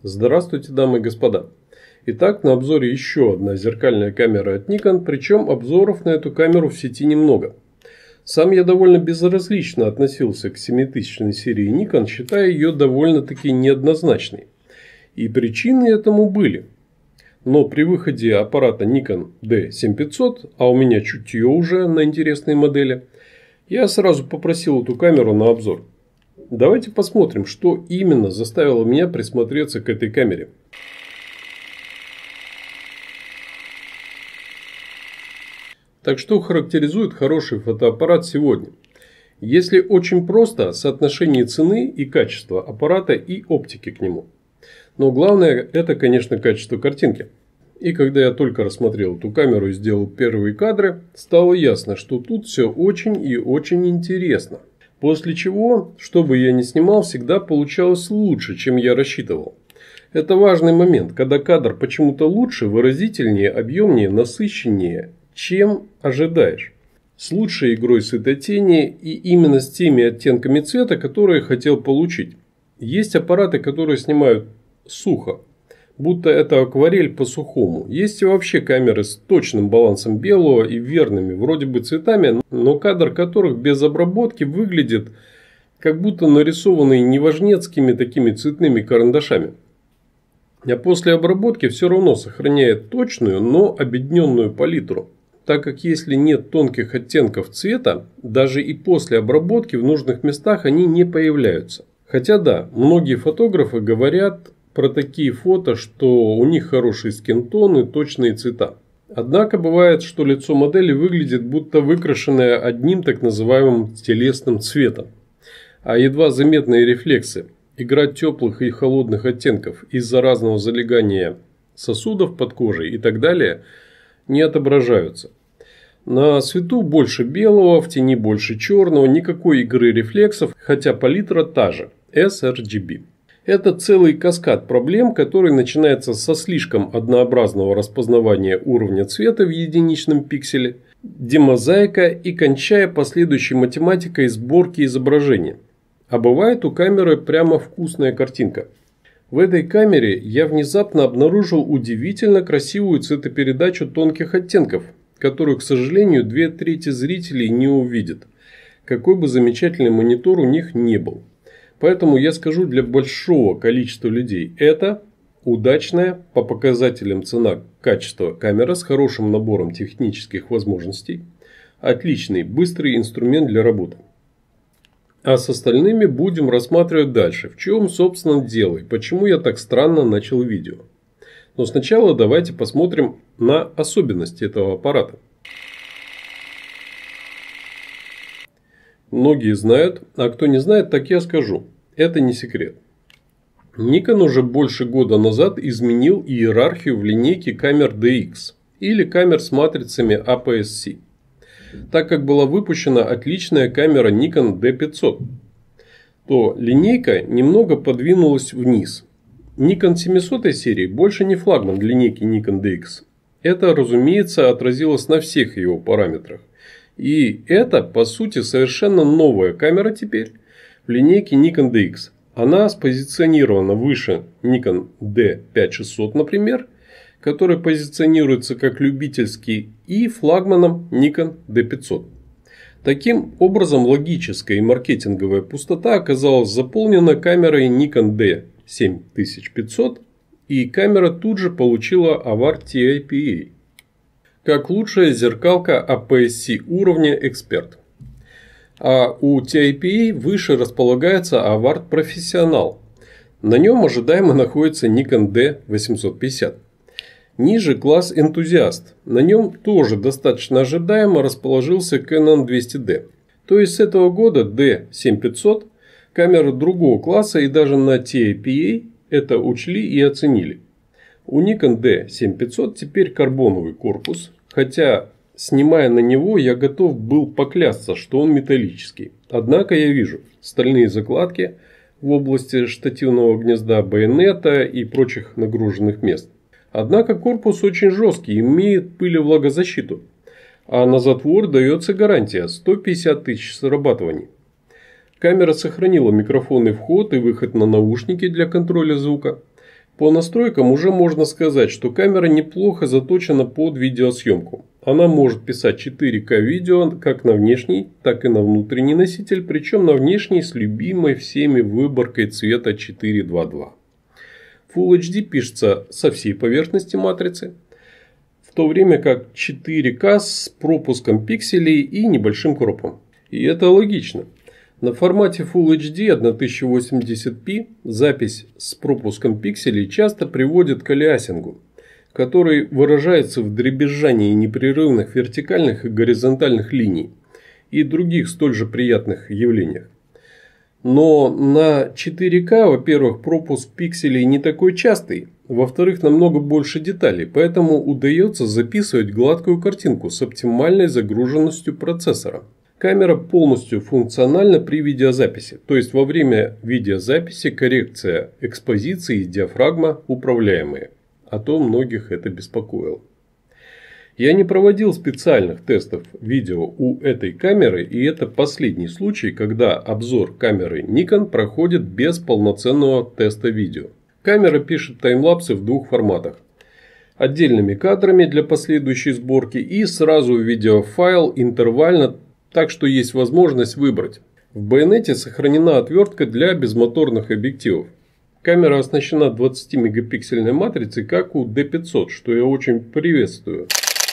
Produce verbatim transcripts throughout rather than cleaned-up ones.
Здравствуйте, дамы и господа. Итак, на обзоре еще одна зеркальная камера от Nikon, причем обзоров на эту камеру в сети немного. Сам я довольно безразлично относился к семитысячной серии Nikon, считая ее довольно-таки неоднозначной. И причины этому были. Но при выходе аппарата Nikon ди семь пятьсот, а у меня чутье уже на интересные модели, я сразу попросил эту камеру на обзор. Давайте посмотрим, что именно заставило меня присмотреться к этой камере. Так что характеризует хороший фотоаппарат сегодня? Если очень просто, соотношение цены и качества аппарата и оптики к нему. Но главное это, конечно, качество картинки. И когда я только рассмотрел эту камеру и сделал первые кадры, стало ясно, что тут все очень и очень интересно. После чего, что бы я ни снимал, всегда получалось лучше, чем я рассчитывал. Это важный момент, когда кадр почему-то лучше, выразительнее, объемнее, насыщеннее, чем ожидаешь. С лучшей игрой светотени и именно с теми оттенками цвета, которые хотел получить. Есть аппараты, которые снимают сухо, будто это акварель по-сухому. Есть и вообще камеры с точным балансом белого и верными вроде бы цветами, но кадр которых без обработки выглядит как будто нарисованный неважнецкими такими цветными карандашами. А после обработки все равно сохраняет точную, но обедненную палитру. Так как если нет тонких оттенков цвета, даже и после обработки в нужных местах они не появляются. Хотя да, многие фотографы говорят про такие фото, что у них хороший скинтон и точные цвета. Однако бывает, что лицо модели выглядит будто выкрашенное одним так называемым телесным цветом. А едва заметные рефлексы, игра теплых и холодных оттенков из-за разного залегания сосудов под кожей и так далее не отображаются. На свету больше белого, в тени больше черного, никакой игры рефлексов, хотя палитра та же – эс эр джи би. Это целый каскад проблем, который начинается со слишком однообразного распознавания уровня цвета в единичном пикселе, демозаика и кончая последующей математикой сборки изображения. А бывает у камеры прямо вкусная картинка. В этой камере я внезапно обнаружил удивительно красивую цветопередачу тонких оттенков, которую, к сожалению, две трети зрителей не увидят, какой бы замечательный монитор у них ни был. Поэтому я скажу для большого количества людей, это удачная по показателям цена-качество камера с хорошим набором технических возможностей, отличный быстрый инструмент для работы. А с остальными будем рассматривать дальше, в чем собственно дело и почему я так странно начал видео. Но сначала давайте посмотрим на особенности этого аппарата. Многие знают, а кто не знает, так я скажу. Это не секрет. Nikon уже больше года назад изменил иерархию в линейке камер ди икс или камер с матрицами эй пи эс си, так как была выпущена отличная камера Nikon ди пятьсот, то линейка немного подвинулась вниз. Nikon семисот серии больше не флагман линейки Nikon ди икс. Это, разумеется, отразилось на всех его параметрах. И это, по сути, совершенно новая камера теперь в линейке Nikon ди икс. Она спозиционирована выше Nikon ди пять тысяч шестьсот, например, который позиционируется как любительский, и флагманом Nikon ди пятьсот. Таким образом, логическая и маркетинговая пустота оказалась заполнена камерой Nikon ди семь тысяч пятьсот, и камера тут же получила award ти ай пи эй. Как лучшая зеркалка эй пи эс си уровня эксперт. А у ти ай пи эй выше располагается Award профессионал. На нем ожидаемо находится Nikon ди восемьсот пятьдесят. Ниже класс энтузиаст. На нем тоже достаточно ожидаемо расположился Canon двести ди. То есть с этого года ди семь пятьсот камера другого класса, и даже на ти ай пи эй это учли и оценили. У Nikon ди семь пятьсот теперь карбоновый корпус, хотя снимая на него, я готов был поклясться, что он металлический. Однако я вижу стальные закладки в области штативного гнезда, байонета и прочих нагруженных мест. Однако корпус очень жесткий, имеет пыль и влагозащиту. А на затвор дается гарантия сто пятьдесят тысяч срабатываний. Камера сохранила микрофонный вход и выход на наушники для контроля звука. По настройкам уже можно сказать, что камера неплохо заточена под видеосъемку. Она может писать четыре ка видео как на внешний, так и на внутренний носитель, причем на внешний с любимой всеми выборкой цвета четыре два два. Full эйч ди пишется со всей поверхности матрицы, в то время как четыре ка с пропуском пикселей и небольшим кропом. И это логично. На формате Full эйч ди тысяча восемьдесят пи запись с пропуском пикселей часто приводит к алиасингу, который выражается в дребезжании непрерывных вертикальных и горизонтальных линий и других столь же приятных явлениях. Но на четыре ка, во-первых, пропуск пикселей не такой частый, во-вторых, намного больше деталей, поэтому удается записывать гладкую картинку с оптимальной загруженностью процессора. Камера полностью функциональна при видеозаписи, то есть во время видеозаписи коррекция экспозиции и диафрагма управляемые, а то многих это беспокоило. Я не проводил специальных тестов видео у этой камеры, и это последний случай, когда обзор камеры Nikon проходит без полноценного теста видео. Камера пишет таймлапсы в двух форматах. Отдельными кадрами для последующей сборки и сразу видеофайл интервально, так что есть возможность выбрать. В байонете сохранена отвертка для безмоторных объективов. Камера оснащена двадцатимегапиксельной матрицей, как у ди пятьсот, что я очень приветствую.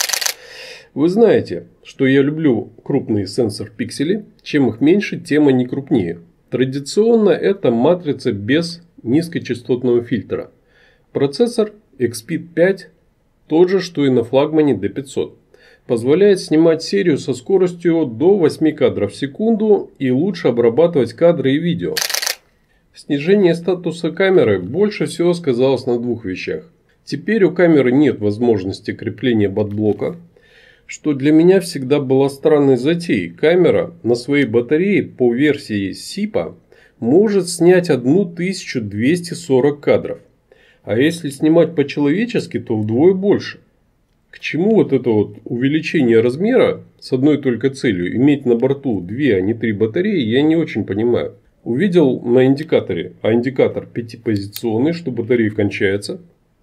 Вы знаете, что я люблю крупные сенсор-пиксели. Чем их меньше, тем они крупнее. Традиционно это матрица без низкочастотного фильтра. Процессор икс пи пять тот же, что и на флагмане ди пятьсот. Позволяет снимать серию со скоростью до восьми кадров в секунду и лучше обрабатывать кадры и видео. Снижение статуса камеры больше всего сказалось на двух вещах. Теперь у камеры нет возможности крепления бадблока, что для меня всегда была странной затеей. Камера на своей батарее по версии сипа может снять тысячу двести сорок кадров. А если снимать по-человечески, то вдвое больше. К чему вот это вот увеличение размера с одной только целью, иметь на борту две, а не три батареи, я не очень понимаю. Увидел на индикаторе, а индикатор пятипозиционный, что батарея кончается.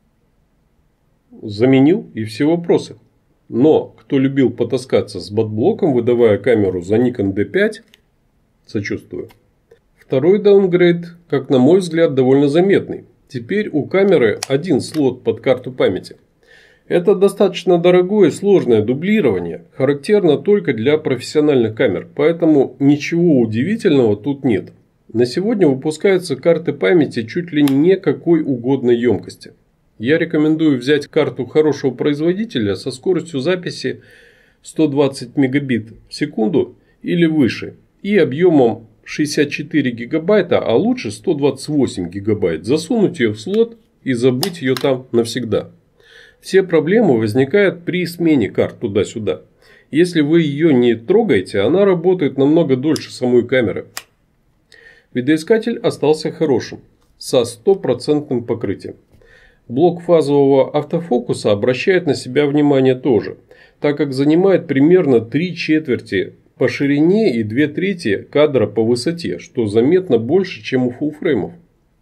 Заменил и все вопросы. Но кто любил потаскаться с бадблоком, выдавая камеру за Nikon ди пять, сочувствую. Второй даунгрейд, как на мой взгляд, довольно заметный. Теперь у камеры один слот под карту памяти. Это достаточно дорогое и сложное дублирование, характерно только для профессиональных камер, поэтому ничего удивительного тут нет. На сегодня выпускаются карты памяти чуть ли не какой угодно емкости. Я рекомендую взять карту хорошего производителя со скоростью записи сто двадцать мегабит в секунду или выше и объемом шестьдесят четыре гигабайта, а лучше сто двадцать восемь гигабайт. Засунуть ее в слот и забыть ее там навсегда. Все проблемы возникают при смене карт туда-сюда. Если вы ее не трогаете, она работает намного дольше самой камеры. Видоискатель остался хорошим, со стопроцентным покрытием. Блок фазового автофокуса обращает на себя внимание тоже, так как занимает примерно три четверти по ширине и две трети кадра по высоте, что заметно больше, чем у фуллфреймов.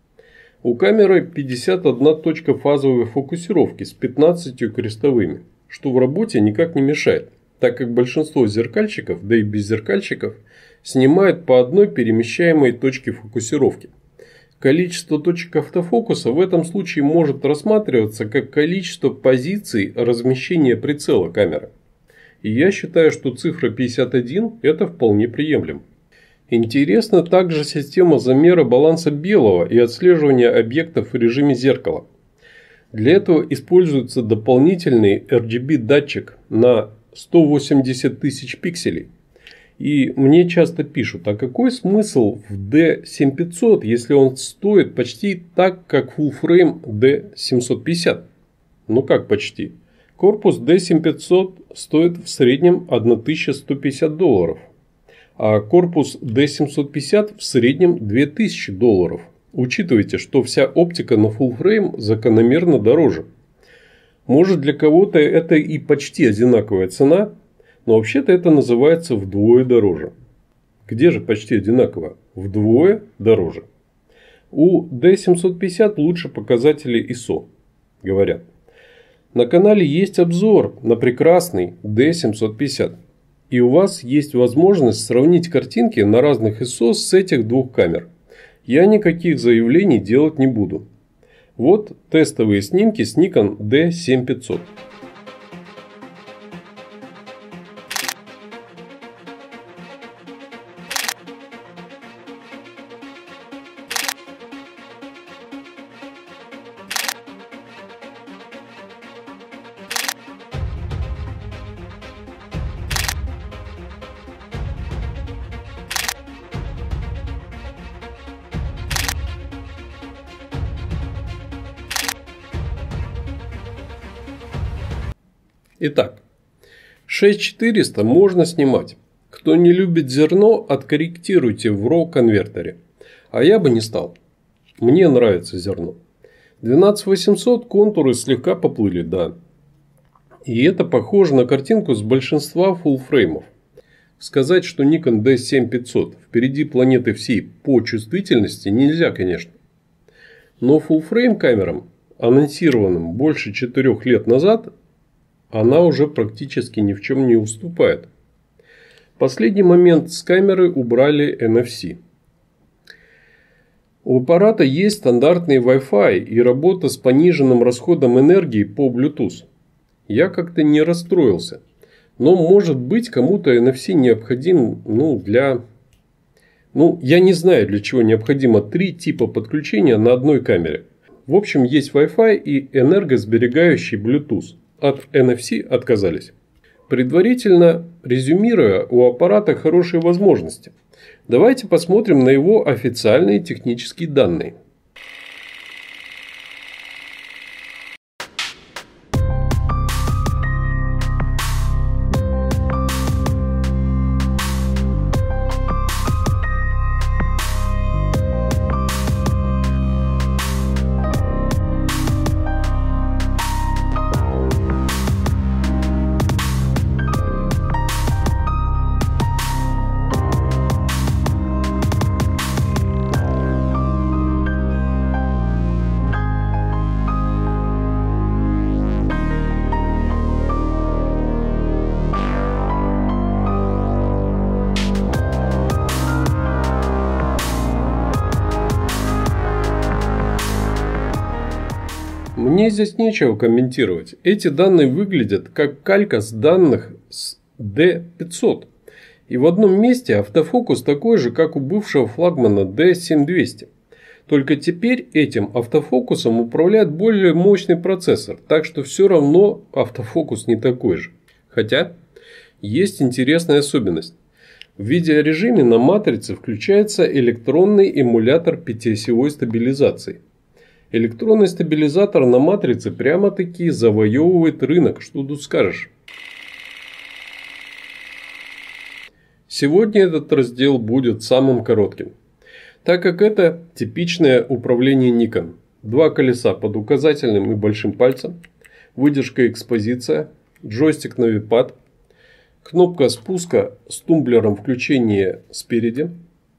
У камеры пятьдесят одна точка фазовой фокусировки с пятнадцатью крестовыми, что в работе никак не мешает, так как большинство зеркальщиков, да и без зеркальщиков, снимают по одной перемещаемой точке фокусировки. Количество точек автофокуса в этом случае может рассматриваться как количество позиций размещения прицела камеры. И я считаю, что цифра пятьдесят один это вполне приемлемо. Интересна также система замера баланса белого и отслеживания объектов в режиме зеркала. Для этого используется дополнительный эр джи би датчик на сто восемьдесят тысяч пикселей. И мне часто пишут, а какой смысл в ди семь пятьсот, если он стоит почти так, как Full Frame ди семьсот пятьдесят? Ну как почти? Корпус ди семь пятьсот стоит в среднем тысяча сто пятьдесят долларов. А корпус ди семьсот пятьдесят в среднем две тысячи долларов. Учитывайте, что вся оптика на Full Frame закономерно дороже. Может, для кого-то это и почти одинаковая цена, но вообще-то это называется вдвое дороже. Где же почти одинаково? Вдвое дороже. У ди семьсот пятьдесят лучше показатели ай эс о, говорят. На канале есть обзор на прекрасный ди семьсот пятьдесят. И у вас есть возможность сравнить картинки на разных ай эс о с этих двух камер. Я никаких заявлений делать не буду. Вот тестовые снимки с Nikon ди семь пятьсот. Итак, шесть четыреста можно снимать. Кто не любит зерно, откорректируйте в эр о ви конвертере. А я бы не стал. Мне нравится зерно. двенадцать восемьсот контуры слегка поплыли, да. И это похоже на картинку с большинства фуллфреймов. Сказать, что Nikon ди семь пятьсот впереди планеты всей по чувствительности нельзя, конечно. Но фуллфрейм камерам, анонсированным больше четырёх лет назад, она уже практически ни в чем не уступает. В последний момент с камеры убрали эн эф си. У аппарата есть стандартный Wi-Fi и работа с пониженным расходом энергии по Bluetooth. Я как-то не расстроился. Но может быть кому-то эн эф си необходим, ну, для... Ну, я не знаю, для чего необходимо три типа подключения на одной камере. В общем, есть Wi-Fi и энергосберегающий Bluetooth. От эн эф си отказались. Предварительно резюмируя, у аппарата хорошие возможности. Давайте посмотрим на его официальные технические данные. Мне здесь нечего комментировать. Эти данные выглядят как калька с данных с ди пятьсот. И в одном месте автофокус такой же, как у бывшего флагмана ди семь двести. Только теперь этим автофокусом управляет более мощный процессор. Так что все равно автофокус не такой же. Хотя есть интересная особенность. В видеорежиме на матрице включается электронный эмулятор пятиосевой стабилизации. Электронный стабилизатор на матрице прямо-таки завоевывает рынок, что тут скажешь. Сегодня этот раздел будет самым коротким, так как это типичное управление Nikon. Два колеса под указательным и большим пальцем, выдержка экспозиция, джойстик навипад, кнопка спуска с тумблером включения спереди.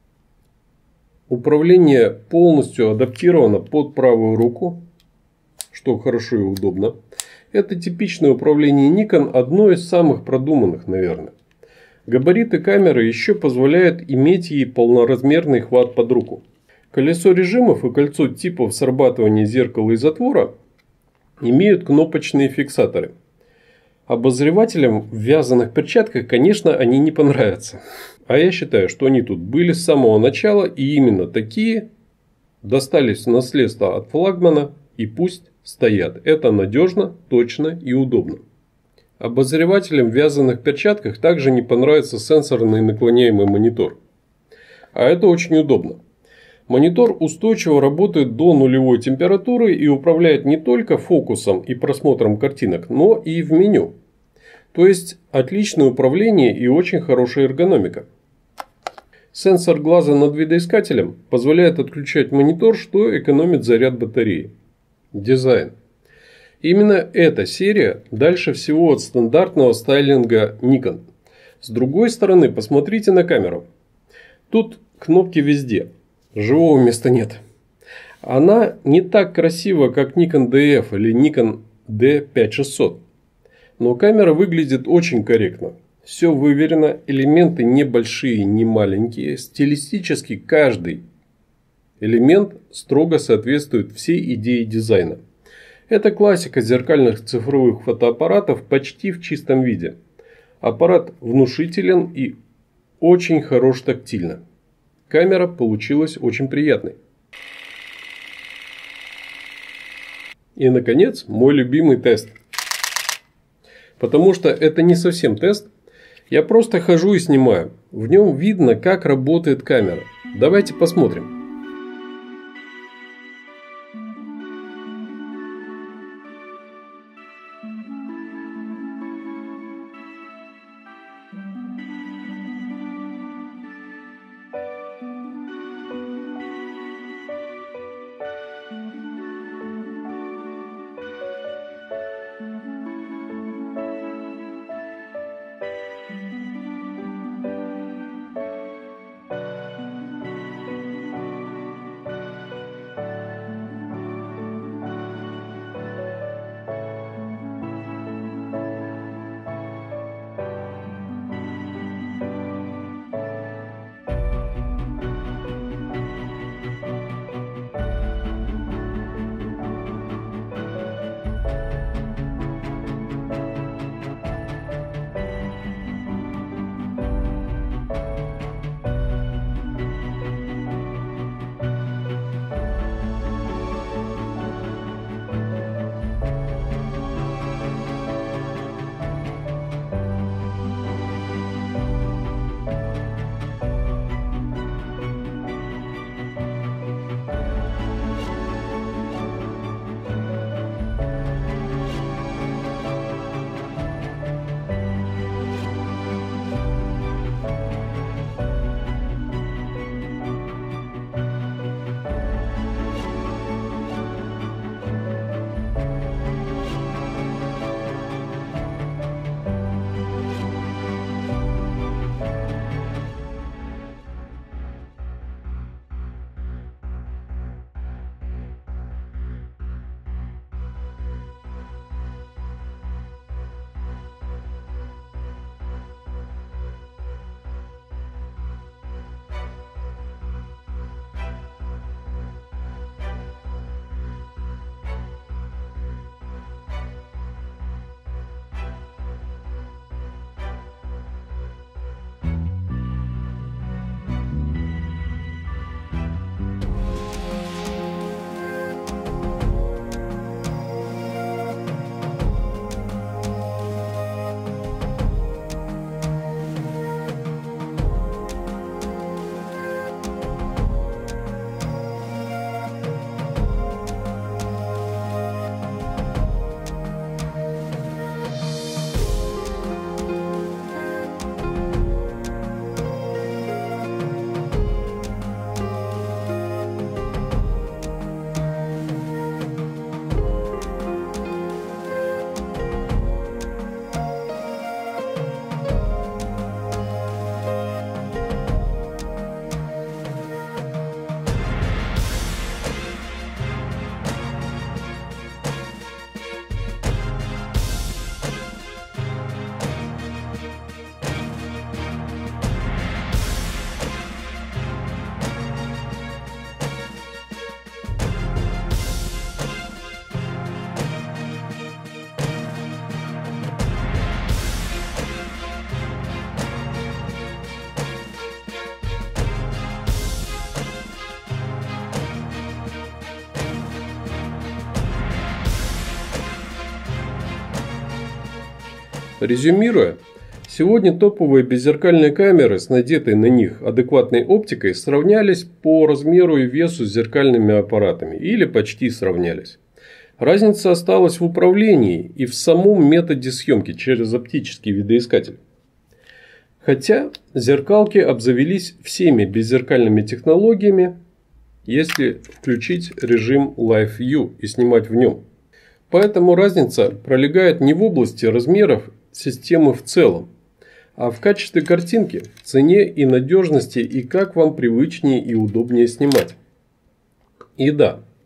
Управление полностью адаптировано под правую руку, что хорошо и удобно. Это типичное управление Nikon, одно из самых продуманных, наверное. Габариты камеры еще позволяют иметь ей полноразмерный хват под руку. Колесо режимов и кольцо типов срабатывания зеркала и затвора имеют кнопочные фиксаторы. Обозревателям в вязаных перчатках, конечно, они не понравятся. А я считаю, что они тут были с самого начала, и именно такие достались в наследство от флагмана, и пусть стоят. Это надежно, точно и удобно. Обозревателям в вязаных перчатках также не понравится сенсорный наклоняемый монитор. А это очень удобно. Монитор устойчиво работает до нулевой температуры и управляет не только фокусом и просмотром картинок, но и в меню. То есть отличное управление и очень хорошая эргономика. Сенсор глаза над видоискателем позволяет отключать монитор, что экономит заряд батареи. Дизайн. Именно эта серия дальше всего от стандартного стайлинга Nikon. С другой стороны, посмотрите на камеру. Тут кнопки везде. Живого места нет. Она не так красива, как Nikon ди эф или Nikon ди пять шестьсот. Но камера выглядит очень корректно. Все выверено, элементы не большие, не маленькие. Стилистически каждый элемент строго соответствует всей идее дизайна. Это классика зеркальных цифровых фотоаппаратов почти в чистом виде. Аппарат внушителен и очень хорош тактильно. Камера получилась очень приятной. И, наконец, мой любимый тест. Потому что это не совсем тест. Я просто хожу и снимаю. В нем видно, как работает камера. Давайте посмотрим. Резюмируя, сегодня топовые беззеркальные камеры с надетой на них адекватной оптикой сравнялись по размеру и весу с зеркальными аппаратами или почти сравнялись. Разница осталась в управлении и в самом методе съемки через оптический видоискатель. Хотя зеркалки обзавелись всеми беззеркальными технологиями, если включить режим Live View и снимать в нем. Поэтому разница пролегает не в области размеров системы в целом, а в качестве картинки, в цене и надежности, и как вам привычнее и удобнее снимать. И да,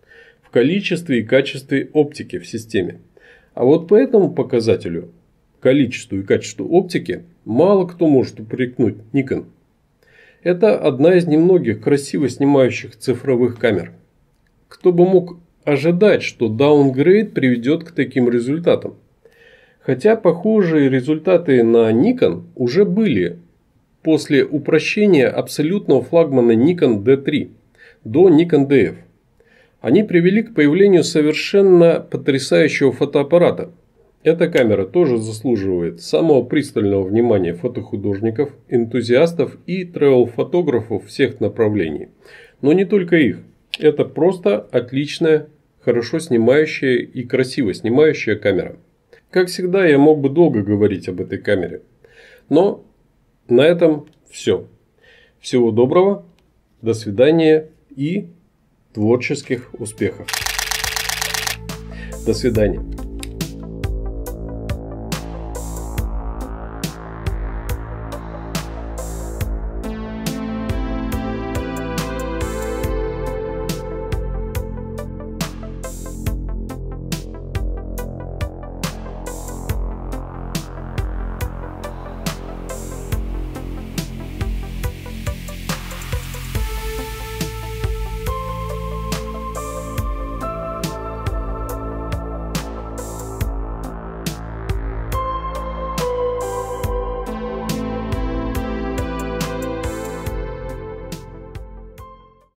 количестве и качестве оптики в системе. А вот по этому показателю, количеству и качеству оптики, мало кто может упрекнуть Nikon. Это одна из немногих красиво снимающих цифровых камер. Кто бы мог ожидать, что даунгрейд приведет к таким результатам? Хотя похожие результаты на Nikon уже были после упрощения абсолютного флагмана Nikon ди три до Nikon ди эф. Они привели к появлению совершенно потрясающего фотоаппарата. Эта камера тоже заслуживает самого пристального внимания фотохудожников, энтузиастов и тревел-фотографов всех направлений. Но не только их. Это просто отличная, хорошо снимающая и красиво снимающая камера. Как всегда, я мог бы долго говорить об этой камере. Но на этом все. Всего доброго, до свидания и творческих успехов. До свидания.